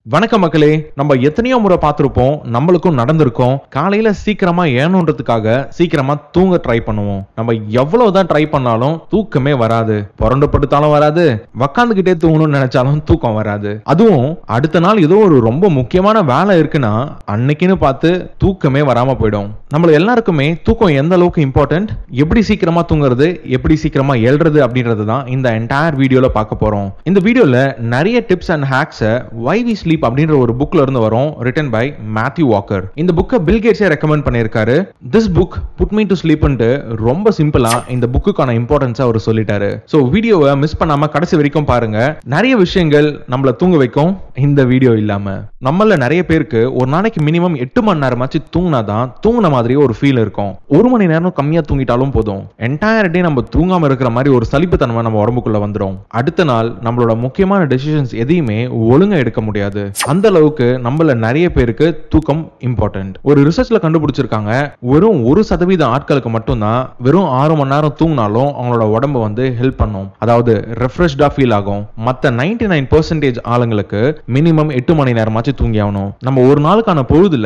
வணக்கம் மக்களே, நம்ம எத்தனையோ முறை பார்த்திருப்போம், நம்மளுக்கும் நடந்திருக்கும். காலையில சீக்கிரமா ஏறணுன்றதுக்காக சீக்கிரமா தூங்க ட்ரை பண்ணுவோம். நம்ம எவ்வளவுதான் ட்ரை பண்ணாலும் தூக்கமே வராது. புரண்டு படுத்தாலும் வராது, உக்காந்துகிட்டே தூங்கணும்னு நினைச்சாலும் தூக்கம் வராது. அதுவும் அடுத்த நாள் ஏதோ ஒரு ரொம்ப முக்கியமான வேலை இருக்குன்னா அன்னைக்குன்னு பார்த்து தூக்கமே வராம போயிடும். நம்ம எல்லாருக்குமே தூக்கம் எந்த அளவுக்கு இம்பார்ட்டன்ட், எப்படி சீக்கிரமா தூங்குறது, எப்படி சீக்கிரமா எழுறது அப்படின்றது தான் இந்த என்டையர் வீடியோல பார்க்க போறோம். இந்த வீடியோல நிறைய tips and hacks why we sleep அப்படின்ற ஒரு புக்ல இருந்து வரும், ரிட்டன் பை மேத்யூ வாக்கர். இந்த புக்கை பில் கேட்ஸே ரெக்கமெண்ட் பண்ணியிருக்காரு. This book put me to ஸ்லீப்ன்ட்டு ரொம்ப சிம்பிளா இந்த புக்குக்கான இம்பார்ட்டன்ஸ் அவர் சொல்லிட்டாரு. சோ வீடியோவை மிஸ் பண்ணாம கடைசி வரைக்கும் பாருங்க. நிறைய விஷயங்கள் நம்மள தூங்க வைக்கும் இந்த வீடியோ இல்லாம. நம்மள நிறைய பேருக்கு ஒரு நாளைக்கு மினிமம் 8 மணி நேரமாச்சு தூங்கினாதான் தூங்கின மாதிரியே ஒரு ஃபீல் இருக்கும். 1 மணி நேரம் கம்மியா தூங்கிட்டாலும் போதும், என்டையர் டே நம்ம தூங்காம இருக்கிற மாதிரி ஒரு சலிப்புத்தன்மை நம்ம உடம்புக்குள்ள வந்துடும். அடுத்த நாள் நம்மளோட முக்கியமான டெசிஷன்ஸ் எதையுமே ஒழுங்கா எடுக்க முடியாது. அந்த அளவுக்கு நம்மள நிறைய பேருக்கு தூக்கம் இம்பார்ட்டன்ட். ஒரு ரிசர்ச்ல கண்டுபிடிச்சிருக்காங்க, வெறும் 1% ஆட்களுக்கு மட்டும்தான் வெறும் 6 மணி நேரம் தூங்கினாலும் அவங்களோட உடம்பு வந்து ஹெல்ப் பண்ணும், அதாவது ரெஃப்ரெஷ்டா ஃபீல் ஆகும். மத்த 99% ஆளுங்களுக்கு மினிமம் 8 மணி நேரமாச்சு தூங்கி ஆகணும். நம்ம ஒரு நாளுக்கான பொழுதுல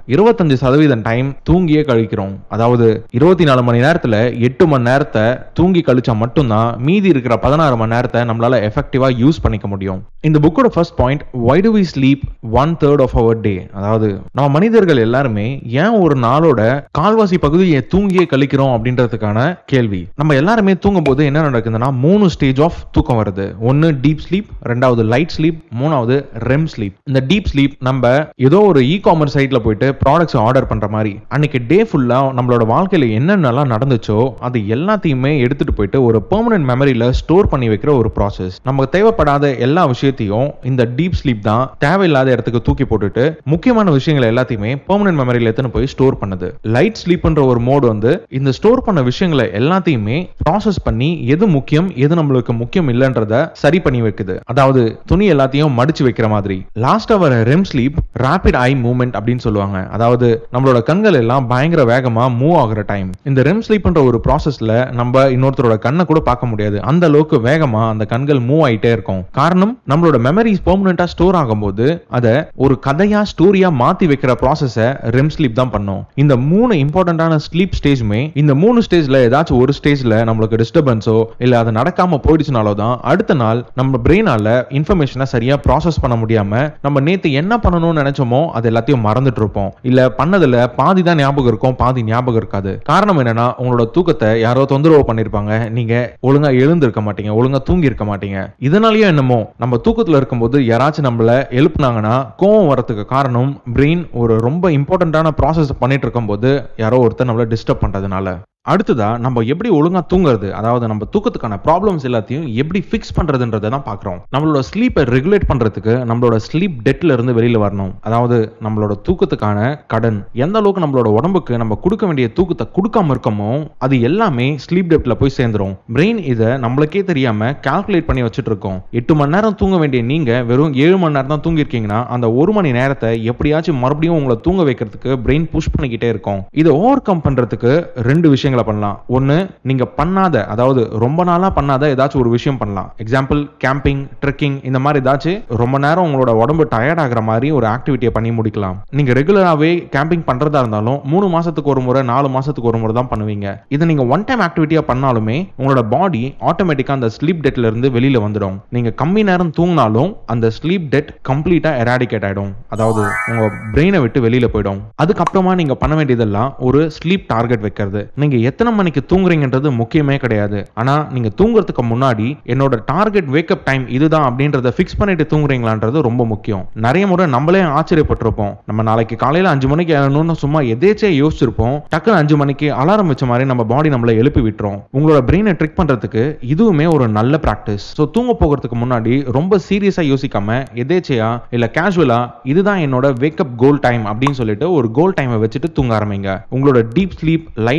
25% டைம் தூங்கியே கழிக்கிறோம். அதாவது 24 மணி நேரத்துல 8 மணி நேரத்தை தூங்கி கழிச்சா மட்டும்தான் மீதி இருக்கிற 16 மணி நேரத்தை நம்மளால எஃபெக்டிவா யூஸ் பண்ணிக்க முடியும். இந்த புக்கோட first point, why do we sleep 1/3 of our day? அதாவது நம்ம மனிதர்கள் எல்லாருமே ஏன் ஒரு நாளோட கால்வாசி பகுதியை தூங்கியே கழிக்கிறோம் அப்படின்றதுக்கான கேள்வி. நம்ம எல்லாருமே தூங்கும் போது என்ன நடக்குதுன்னா 3 ஸ்டேஜ் ஆஃப் தூக்கம் வருது. ஒன்னு டீப் ஸ்லீப், ரெண்டாவது லைட் ஸ்லீப், மூணாவது ரெம் ஸ்லீப். இந்த டீப் ஸ்லீப் நம்ம ஏதோ ஒரு இ-காமர்ஸ் சைட்ல போயிட்டு ப்ராடக்ட்ஸ் ஆர்டர் பண்ற மாதிரி அன்னைக்கு டே ஃபுல்லா நம்மளோட வாழ்க்கையில என்னென்னலாம் நடந்துச்சோ அது எல்லாத்தையுமே எடுத்துட்டு போயிட்டு ஒரு பெர்மனன்ட் மெமரியில ஸ்டோர் பண்ணி வைக்கிற ஒரு ப்ராசஸ். நமக்கு தேவைப்படாத எல்லா விஷயத்தையும் இந்த டீப் ஸ்லீப் தான் தேவையில்லாத இடத்துக்கு தூக்கி போட்டுட்டு முக்கியமான விஷயங்களை எல்லாத்தையுமே பெர்மனன்ட் மெமரியில எடுத்துன்னு போய் ஸ்டோர் பண்ணுது. லைட் ஸ்லீப்ன்ற ஒரு மோட் வந்து இந்த ஸ்டோர் பண்ண விஷயங்களை எல்லாத்தையுமே ப்ராசஸ் பண்ணி எது முக்கியம் எது நம்மளுக்கு முக்கியம் இல்லைன்றத சரி பண்ணி வைக்குது. அதாவது துணி எல்லாத்தையும் மடிச்சு வைக்கிற மாதிரி. Last hour REM sleep rapid eye movement அப்படின்னு சொல்லுவாங்க. அதாவது நம்மளோட கண்கள் எல்லாம் பயங்கர வேகமா மூவ் ஆகுற டைம். இந்த ரெம் ஸ்லீப்ன்ற ஒரு ப்ராசஸ்ல நம்ம இன்னொருத்தரோட கண்ணை கூட பார்க்க முடியாது, அந்த அளவுக்கு வேகமா அந்த கண்கள் மூவ் ஆயிட்டே இருக்கும். காரணம், நம்மளோட மெமரிஸ் பெர்மனன்ட்டா ஸ்டோர் ஆகும்போது அதை ஒரு கதையா ஸ்டோரியா மாத்தி வைக்கிற ப்ராசஸ ரெம் ஸ்லீப் தான் பண்ணும். இந்த 3 இம்பார்ட்டன்டான ஸ்லீப் ஸ்டேஜ்மே இந்த 3 ஸ்டேஜ்ல ஏதாச்சும் ஒரு ஸ்டேஜ்ல நம்மளுக்கு டிஸ்டர்பன்ஸோ இல்ல அது நடக்காம போயிடுச்சுனாலோ தான் அடுத்த நாள் நம்ம பிரெயினால இன்ஃபர்மேஷனை சரியா ப்ராசஸ் பண்ண முடியாம நம்ம நேத்து என்ன பண்ணணும்னு நினைச்சோமோ அது எல்லாத்தையும் மறந்துட்டு இருப்போம். இல்ல பண்ணதுல பாதி தான் ஞாபகம் இருக்கும், பாதி ஞாபகம் இருக்காது. காரணம் என்னன்னா உங்களோட தூக்கத்தை யாரோ தொந்தரவு பண்ணிருப்பாங்க, நீங்க ஒழுங்கா எழுந்திருக்க மாட்டீங்க, ஒழுங்கா தூங்கி இருக்க மாட்டீங்க. இதனாலயே என்னமோ நம்ம தூக்கத்துல இருக்கும்போது யாராச்சும் நம்மள எழுப்புனாங்கன்னா கோவம் வரதுக்கு காரணம் பிரெயின் ஒரு ரொம்ப இம்பார்ட்டன்டான ப்ராசஸ் பண்ணிட்டு இருக்கும் போது யாரோ ஒருத்தர் நம்மள டிஸ்டர்ப் பண்றதுனால. அடுத்ததா நம்ம எப்படி ஒழுங்கா தூங்குறது, அதாவது நம்ம தூக்கத்துக்கான ப்ராப்ளம்ஸ் எல்லாத்தையும் எப்படி ஃபிக்ஸ் பண்றதுன்றதை தான் பார்க்குறோம். நம்மளோட ஸ்லீப்பை ரெகுலேட் பண்றதுக்கு நம்மளோட ஸ்லீப் டெட்ல இருந்து வெளியில வரணும். அதாவது நம்மளோட தூக்கத்துக்கான கடன் எந்த அளவுக்கு நம்மளோட உடம்புக்கு நம்ம கொடுக்க வேண்டிய தூக்கத்தை கொடுக்காம இருக்கோமோ அது எல்லாமே ஸ்லீப் டெப்ட்ல போய் சேர்ந்துரும். பிரெயின் இதை நம்மளுக்கே தெரியாம கால்குலேட் பண்ணி வச்சுட்டு இருக்கோம். 8 மணி நேரம் தூங்க வேண்டிய நீங்க வெறும் 7 மணி நேரம் தான் தூங்கிருக்கீங்கன்னா அந்த 1 மணி நேரத்தை எப்படியாச்சும் மறுபடியும் உங்களை தூங்க வைக்கிறதுக்கு பிரெயின் புஷ் பண்ணிக்கிட்டே இருக்கும். இதை ஓவர் கம் பண்றதுக்கு 2 விஷயங்களை பண்ணலாம். ஒன்னு, நீங்க பண்ணாத, அதாவது ரொம்ப நாளா பண்ணாத ஏதாச்சும் ஒரு விஷயம் பண்ணலாம். எக்ஸாம்பிள் கேம்பிங், ட்ரெக்கிங், இந்த மாதிரி ஏதாச்சும் ரொம்ப நேரம் உங்களோட உடம்பு டயர்ட் ஆகிற மாதிரி ஒரு ஆக்டிவிட்டியை பண்ணி முடிக்கலாம். நீங்க ரெகுலராகவே கேம்பிங் பண்றதா இருந்தாலும் 3 மாசத்துக்கு ஒரு முறை 4 மாசத்துக்கு ஒரு முறை தான் பண்ணுவீங்க. இதை நீங்க ஒன் டைம் ஆக்டிவிட்டியா பண்ணாலுமே உங்களோட பாடி ஆட்டோமேட்டிக்கா அந்த ஸ்லீப் டெட்ல இருந்து வெளியில வந்துடும். நீங்க கம்மி நேரம் தூங்கினாலும் அந்த ஸ்லீப் டெட் கம்ப்ளீட்டா எராடிகேட் ஆயிடும், அதாவது உங்க பிரெயினை விட்டு வெளியில போயிடும். அதுக்கப்புறமா நீங்க பண்ண வேண்டியதெல்லாம் ஒரு ஸ்லீப் டார்கெட் வைக்கிறது. நீங்க எத்தனை மணிக்கு தூங்குறீங்கன்றது முக்கியமே கிடையாது. ஆனா நீங்க தூங்குறதுக்கு முன்னாடி என்னோட டார்கெட் வேக்கப் டைம் இதுதான் அப்படின்றத ஃபிக்ஸ் பண்ணிட்டு தூங்குறீங்களான்றது ரொம்ப முக்கியம். நிறைய முறை நம்மளே ஆச்சரியப்பட்டிருப்போம். நம்ம நாளைக்கு காலையில 5 மணிக்கு எழணும்னு சும்மா எதேச்சே யோசிச்சிருப்போம். டக்குனு 5 மணிக்கு அலாரம் வச்ச மாதிரி நம்ம பாடி நம்மளை எழுப்பி விட்டுரும். உங்களோட பிரெயினை ட்ரிக் பண்றதுக்கு இதுவுமே ஒரு நல்ல பிராக்டிஸ். சோ தூங்க போகிறதுக்கு முன்னாடி ரொம்ப சீரியஸா யோசிக்காம எதேச்சையா இல்ல கேஷுவலா இதுதான் என்னோட வேக்கப் கோல் டைம் அப்படின்னு சொல்லிட்டு ஒரு கோல் டைமை வச்சுட்டு தூங்க ஆரம்பிங்க. உங்களோட deep sleep, light sleep and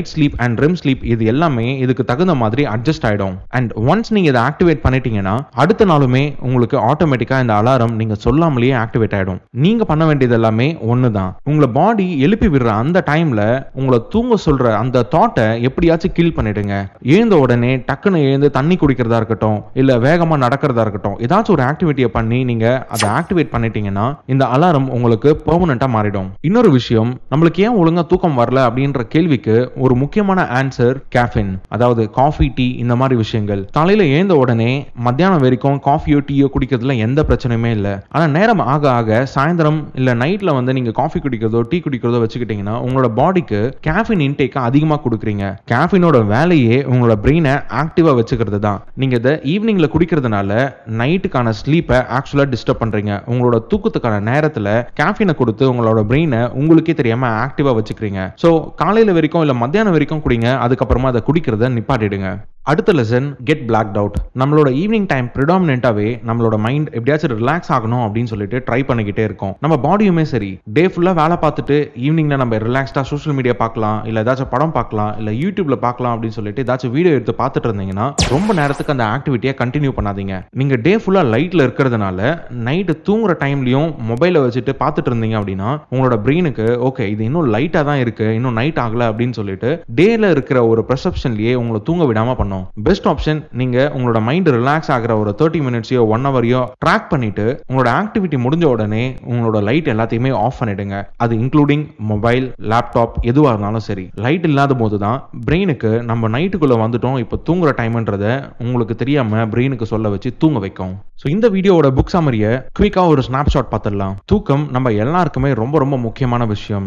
and REM sleep இது எல்லாமே இதுக்கு தகுந்த மாதிரி அட்ஜஸ்ட் ஆயிடும். அண்ட் ஒன்ஸ் நீங்க இதை ஆக்டிவேட் பண்ணிட்டீங்கன்னா அடுத்த நாளுமே உங்களுக்கு ஆட்டோமேட்டிக்கா இந்த அலாரம் நீங்க சொல்லாமலேயே ஆக்டிவேட் ஆயிடும். நீங்க பண்ண வேண்டியது எல்லாமே ஒண்ணுதான். உங்களை பாடி எழுப்பி விடுற அந்த டைம்ல உங்களை தூங்க சொல்ற அந்த தாட்டை எப்படியாச்சும் கில் பண்ணிடுங்க. எழுந்த உடனே டக்குன்னு எழுந்து தண்ணி குடிக்கிறதா இருக்கட்டும், இல்ல வேகமா நடக்கிறதா இருக்கட்டும், ஏதாச்சும் ஒரு ஆக்டிவிட்டியை பண்ணி நீங்க அதை ஆக்டிவேட் பண்ணிட்டீங்கன்னா இந்த அலாரம் உங்களுக்கு பெர்மனண்டா மாறிடும். இன்னொரு விஷயம், நம்மளுக்கு ஏன் ஒழுங்கா தூக்கம் வரல அப்படின்ற கேள்விக்கு ஒரு முக்கியமான ஆன்சர் கேஃபின். அதாவது காஃபி, டீ இந்த மாதிரி விஷயங்கள். காலையில எழுந்த உடனே மத்தியானம் வரைக்கும் காஃபியோ டீயோ குடிக்கிறதுல எந்த பிரச்சனையுமே இல்லை. ஆனா நேரம் ஆக ஆக சாயந்தரம் இல்ல நைட்ல வந்து நீங்க காஃபி குடிக்கிறதோ டீ குடிக்கிறதோ வச்சுக்கிட்டீங்கன்னா உங்களோட பாடிக்கு கேஃபின் இன்டேக் அதிகமா கொடுக்குறீங்க. கேஃபினோட வேலையே உங்களோட பிரெயினை ஆக்டிவா வச்சுக்கிறது தான். நீங்க இதை ஈவினிங்ல குடிக்கிறதுனால நைட்டுக்கான ஸ்லீப்பை ஆக்சுவலா டிஸ்டர்ப் பண்றீங்க. உங்களோட தூக்கத்துக்கான நேரத்துல கேஃபினை கொடுத்து உங்களோட பிரெயினை உங்களுக்கே தெரியாம ஆக்டிவா வச்சுக்கிறீங்க. சோ காலையில வரைக்கும் இல்ல மத்தியானம் வரைக்கும் குடிங்க, அதுக்கப்புறமா அதை குடிக்கிறத நிப்பாட்டிடுங்க. அடுத்த லெசன், கெட் பிளாக்ட் அவுட். நம்மளோட ஈவினிங் டைம் ப்ரிடாமினென்ட்டாவே நம்மளோட மைண்ட் எப்படியாச்சும் ரிலாக்ஸ் ஆகணும் அப்படின்னு சொல்லிட்டு ட்ரை பண்ணிக்கிட்டே இருக்கோம். நம்ம பாடியுமே சரி, டே ஃபுல்லா வேலை பார்த்துட்டு ஈவினிங்ல நம்ம ரிலாக்ஸ்டா சோஷியல் மீடியா பார்க்கலாம், இல்ல ஏதாச்சும் படம் பார்க்கலாம், இல்ல யூடியூப்ல பார்க்கலாம் அப்படின்னு சொல்லிட்டு ஏதாச்சும் வீடியோ எடுத்து பார்த்துட்டு இருந்தீங்கன்னா ரொம்ப நேரத்துக்கு அந்த ஆக்டிவிட்டியை கண்டினியூ பண்ணாதீங்க. நீங்க டே ஃபுல்லா லைட்ல இருக்கிறதுனால நைட்டு தூங்குற டைம்லயும் மொபைலை வச்சுட்டு பார்த்துட்டு இருந்தீங்க அப்படின்னா உங்களோட பிரெயினுக்கு ஓகே இது இன்னும் லைட்டா தான் இருக்கு, இன்னும் நைட் ஆகல அப்படின்னு சொல்லிட்டு டேல இருக்கிற ஒரு பெர்செப்ஷன்லயே உங்களை தூங்க விடாம பண்ணும். பெஸ்ட் ஆப்ஷன், நீங்க உங்களோட மைண்ட் ரிலாக்ஸ் ஆகிற ஒரு 30 மினிட்ஸையோ 1 ஹவரையோ ட்ராக் பண்ணிட்டு உங்களோட ஆக்டிவிட்டி முடிஞ்ச உடனே உங்களோட லைட் எல்லாத்தையுமே ஆஃப் பண்ணிடுங்க. அது இன்க்ளூடிங் மொபைல், லேப்டாப் எதுவாக இருந்தாலும் சரி. லைட் இல்லாத போது தான் பிரெயினுக்கு நம்ம நைட்டுக்குள்ள வந்துட்டோம் இப்போ தூங்குற டைம்ன்றத உங்களுக்கு தெரியாம பிரெயினுக்கு சொல்ல வச்சு தூங்க வைக்கும். ஸோ இந்த வீடியோவோட புக் சம்மரியை குயிக்கா ஒரு ஸ்னாப்ஷாட் பார்த்துடலாம். தூக்கம் நம்ம எல்லாருக்குமே ரொம்ப ரொம்ப முக்கியமான விஷயம்.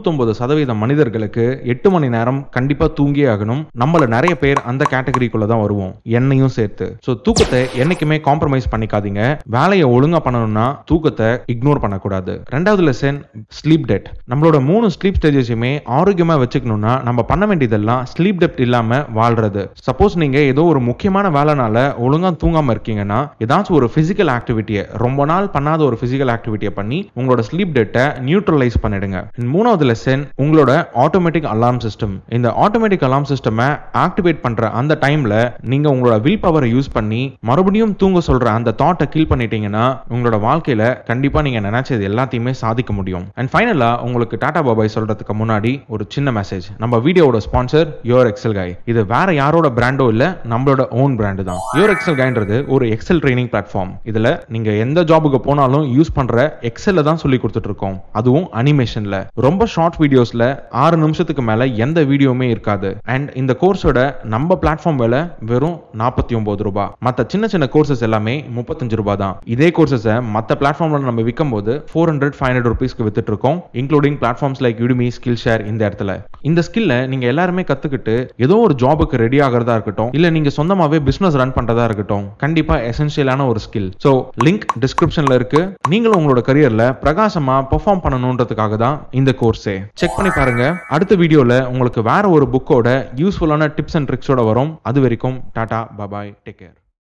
99% மனிதர்களுக்கு 8 மணி நேரம் கண்டிப்பா தூங்கியே ஆகணும். நம்மள நிறைய பேர் அந்த கேட்டகரிக்குள்ள தான் வருவோம், என்னையும் சேர்த்து. ஸோ தூக்கத்தை என்னைக்குமே காம்ப்ரமைஸ் பண்ணிக்காதீங்க. வேலையை ஒழுங்கா பண்ணணும்னா தூக்கத்தை இக்னோர் பண்ணக்கூடாது. ரெண்டாவது லெசன், ஸ்லீப் டெப்த். நம்மளோட 3 ஸ்லீப் ஸ்டேஜஸுமே ஆரோக்கியமா வச்சுக்கணும்னா நம்ம பண்ண வேண்டியதெல்லாம் ஸ்லீப் டெப்த் இல்லாம வாழ்றது. சப்போஸ் நீங்க ஏதோ ஒரு முக்கியமான வேலைனால ஒழுங்கா தூங்காம இருக்கீங்கன்னா ஏதாச்சும் ஒரு பிசிக்கல் ஆக்டிவிட்டியை, ரொம்ப நாள் பண்ணாத ஒரு பிசிக்கல் ஆக்டிவிட்டியை பண்ணி உங்களோட ஸ்லீப் டெப்த்தை நியூட்ரலைஸ் பண்ணிடுங்க. மூணாவது லெசன், உங்களோட ஆட்டோமேட்டிக் அலார்ம் சிஸ்டம். இந்த ஆட்டோமேட்டிக் அலார்ம் சிஸ்டமை ஆக்டிவேட் பண்ற அந்த டைம்ல நீங்க உங்களோட வில் பவரை யூஸ் பண்ணி மறுபடியும் தூங்க சொல்ற அந்த தாட்டை கில் பண்ணிட்டீங்கன்னா உங்களோட வாழ்க்கையில கண்டிப்பா நீங்க நினைச்சது எல்லாத்தையுமே சாதிக்க முடியும். அண்ட் ஃபைனலா உங்களுக்கு டாடா பாபாய் சொல்றதுக்கு முன்னாடி ஒரு சின்ன மெசேஜ். நம்ம வீடியோவோட ஸ்பான்சர் யுவர் கை. இது வேற யாரோட பிராண்டோ இல்ல, நம்மளோட ஓன் பிராண்ட் தான். யுவர் கைன்றது ஒரு எக்ஸல் ட்ரைனிங் பிளாட்ஃபார்ம். இதுல நீங்க எந்த ஜாபுக்கு போனாலும் யூஸ் பண்ற எக்ஸல்ல தான் சொல்லி கொடுத்துட்டு இருக்கோம். அதுவும் அனிமேஷன்ல. ரொம்ப ஷார்ட் வீடியோஸ்ல 6 நிமிஷத்துக்கு மேல எந்த வீடியோமே இருக்காது. அண்ட் இந்த கோர்ஸோட நம்ம பிளாட்ஃபார்ம் விலை வெறும் 49 ரூபாய். மத்த சின்ன சின்ன கோர்சஸ் எல்லாமே 35 ரூபாய் தான். இதே கோர்சஸ் மத்த பிளாட்ஃபார்ம்ல நம்ம விற்கும் போது 400-500 ரூபீஸ்க்கு வித்துட்டு இருக்கோம், including platforms like Udemy, Skillshare. இந்த இடத்துல இந்த ஸ்கில்ல நீங்க எல்லாருமே கத்துக்கிட்டு ஏதோ ஒரு ஜாபுக்கு ரெடி ஆகிறதா இருக்கட்டும், இல்ல நீங்க சொந்தமாவே பிசினஸ் ரன் பண்றதா இருக்கட்டும், கண்டிப்பா எசென்ஷியலான ஒரு ஸ்கில். சோ லிங்க் டிஸ்கிரிப்ஷன்ல இருக்கு. நீங்களும் உங்களோட கரியர்ல பிரகாசமா பெர்ஃபார்ம் பண்ணணும்ன்றதுக்காக தான் இந்த கோர்ஸே. செக் பண்ணி பாருங்க. அடுத்த வீடியோல உங்களுக்கு வேற ஒரு புக்கோட யூஸ்ஃபுல்லான டிப்ஸ் அண்ட் ட்ரிக்ஸோட வரும். அது வரைக்கும் டாடா பாபாய், டேக் கேர்.